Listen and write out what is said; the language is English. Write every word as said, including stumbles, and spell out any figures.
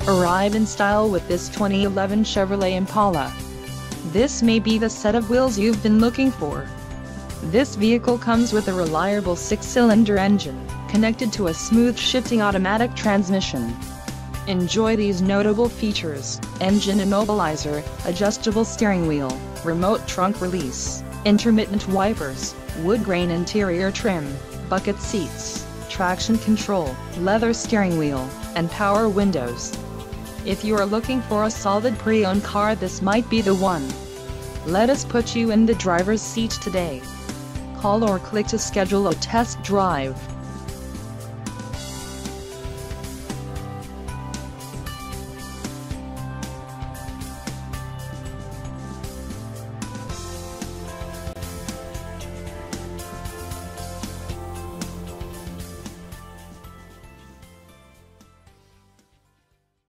Arrive in style with this twenty eleven Chevrolet Impala. This may be the set of wheels you've been looking for. This vehicle comes with a reliable six-cylinder engine, connected to a smooth shifting automatic transmission. Enjoy these notable features: engine immobilizer, adjustable steering wheel, remote trunk release, intermittent wipers, wood grain interior trim, bucket seats, traction control, leather steering wheel, and power windows. If you are looking for a solid pre-owned car, this might be the one. Let us put you in the driver's seat today. Call or click to schedule a test drive.